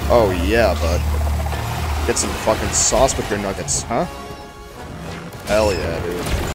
Oh yeah, bud. Get some fucking sauce with your nuggets, huh? Hell yeah, dude.